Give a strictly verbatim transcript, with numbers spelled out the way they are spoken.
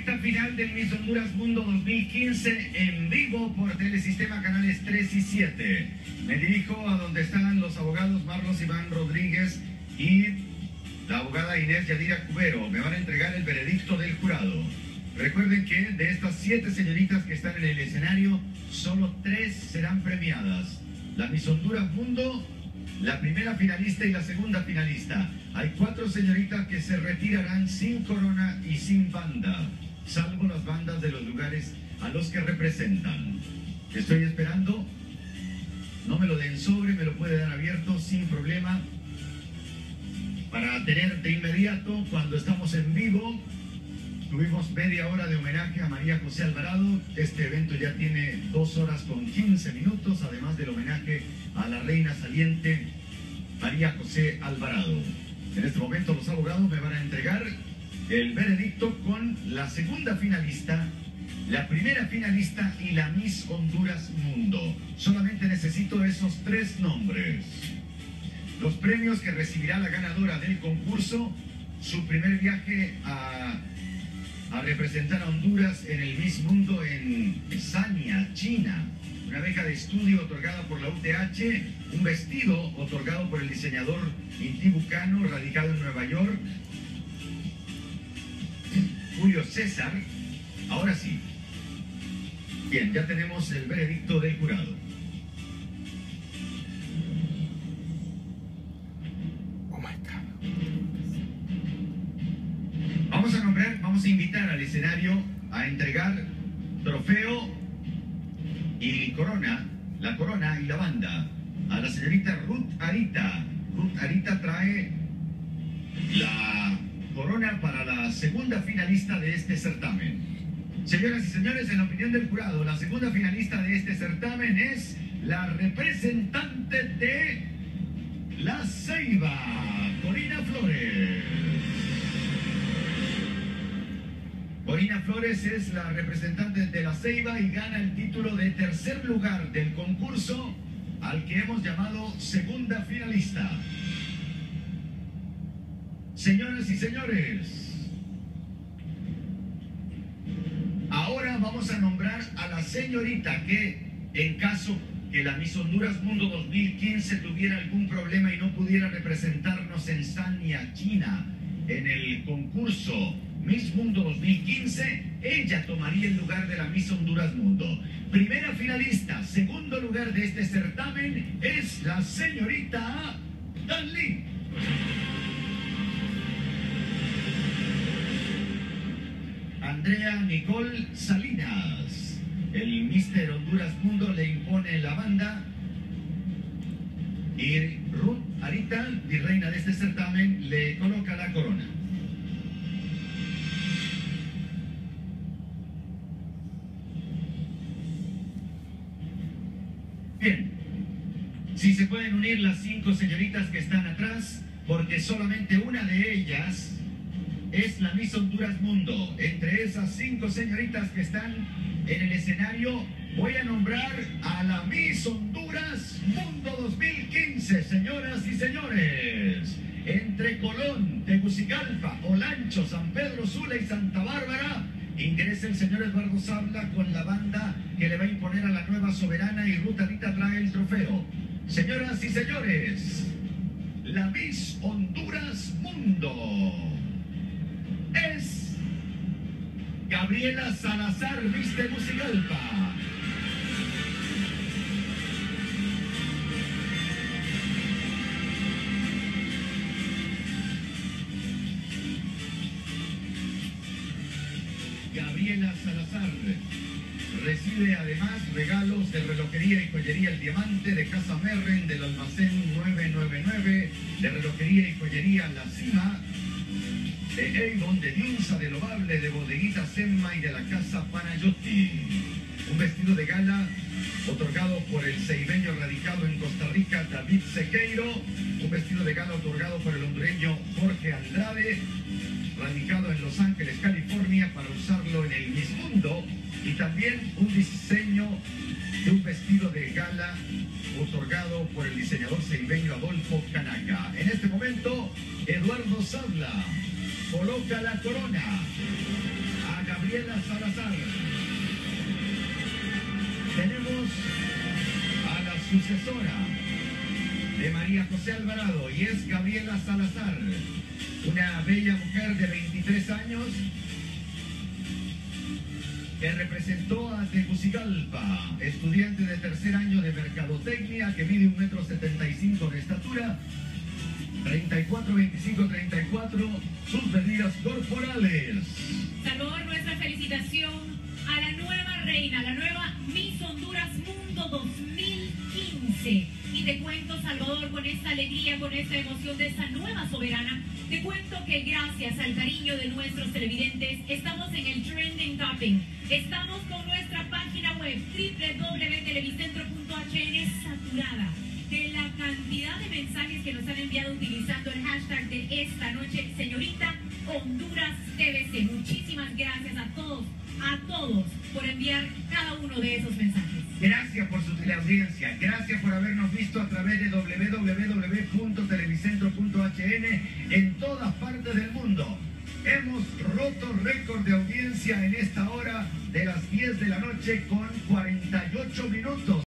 recta final del Miss Honduras Mundo dos mil quince en vivo por Telesistema Canales tres y siete. Me dirijo a donde están los abogados Marlos Iván Rodríguez y la abogada Inés Yadira Cubero. Me van a entregar el veredicto del jurado. Recuerden que de estas siete señoritas que están en el escenario, solo tres serán premiadas. La Miss Honduras Mundo, la primera finalista y la segunda finalista. Hay cuatro señoritas que se retirarán sin corona y sin banda, salvo las bandas de los lugares a los que representan. Estoy esperando. No me lo den sobre, me lo puede dar abierto sin problema, para tener de inmediato, cuando estamos en vivo. Tuvimos media hora de homenaje a María José Alvarado. Este evento ya tiene dos horas con quince minutos, además del homenaje a la reina saliente María José Alvarado. En este momento los abogados me van a entregar el veredicto con la segunda finalista, la primera finalista y la Miss Honduras Mundo. Solamente necesito esos tres nombres. Los premios que recibirá la ganadora del concurso: su primer viaje a, a representar a Honduras en el Miss Mundo en Sanya, China, una beca de estudio otorgada por la U T H, un vestido otorgado por el diseñador Inti Bucano, radicado en Nueva York, Julio César. Ahora sí. Bien, ya tenemos el veredicto del jurado. Oh my God. Vamos a nombrar, vamos a invitar al escenario a entregar trofeo y corona, la corona y la banda, a la señorita Ruth Arita. Ruth Arita trae la corona para la segunda finalista de este certamen. Señoras y señores, en la opinión del jurado, la segunda finalista de este certamen es la representante de La Ceiba, Corina Flores. Corina Flores es la representante de La Ceiba y gana el título de tercer lugar del concurso, al que hemos llamado segunda finalista. Señoras y señores, ahora vamos a nombrar a la señorita que, en caso que la Miss Honduras Mundo dos mil quince tuviera algún problema y no pudiera representarnos en Sanya, China, en el concurso Miss Mundo dos mil quince, ella tomaría el lugar de la Miss Honduras Mundo. Primera finalista, segundo lugar de este certamen es la señorita Dan Lee. Andrea Nicole Salinas. El míster Honduras Mundo le impone la banda y Ruth Arita, virreina de este certamen, le coloca la corona. Bien, si se pueden unir las cinco señoritas que están atrás, porque solamente una de ellas es la Miss Honduras Mundo. Entre esas cinco señoritas que están en el escenario, voy a nombrar a la Miss Honduras Mundo dos mil quince, señoras y señores. Entre Colón, Tegucigalpa, Olancho, San Pedro Sula y Santa Bárbara, ingresa el señor Eduardo Sabla con la banda que le va a imponer a la nueva soberana, y Ruth Arita trae el trofeo. Señoras y señores, la Miss Honduras Mundo es Gabriela Salazar, Miss Tegucigalpa. Gabriela Salazar recibe además regalos de relojería y joyería El Diamante, de Casa Merren, del almacén nueve nueve nueve, de relojería y joyería La Cima, de Avon, de Diunsa, de Lovable, de Bodeguita Semma y de la Casa Panayotti. Un vestido de gala otorgado por el ceibeño radicado en Costa Rica, David Sequeiro. Un vestido de gala otorgado por el hondureño Jorge Andrade, radicado en Los Ángeles, California, para usarlo en el Miss Mundo. Y también un diseño de un vestido de gala otorgado por el diseñador ceibeño Adolfo Canaca. En este momento, Eduardo Sabla coloca la corona a Gabriel Gabriela Salazar. Tenemos a la sucesora de María José Alvarado y es Gabriela Salazar, una bella mujer de veintitrés años que representó a Tegucigalpa, estudiante de tercer año de mercadotecnia, que mide un metro setenta y cinco de estatura, treinta y cuatro, veinticinco, treinta y cuatro, sus medidas corporales. Salvador, nuestra felicitación a la nueva reina, la nueva Miss Honduras Mundo dos mil quince. Y te cuento, Salvador, con esta alegría, con esta emoción de esta nueva soberana, te cuento que gracias al cariño de nuestros televidentes, estamos en el Trending Topping. Estamos con nuestra página web doble u doble u doble u punto televicentro punto h n saturada de la cantidad de mensajes que nos han enviado utilizando el hashtag de esta noche, señorita Honduras T V C. Muchísimas gracias a todos, a todos, por enviar cada uno de esos mensajes. Gracias por su teleaudiencia, gracias por habernos visto a través de doble u doble u doble u punto televicentro punto h n en todas partes del mundo. Hemos roto récord de audiencia en esta hora de las diez de la noche con cuarenta y ocho minutos.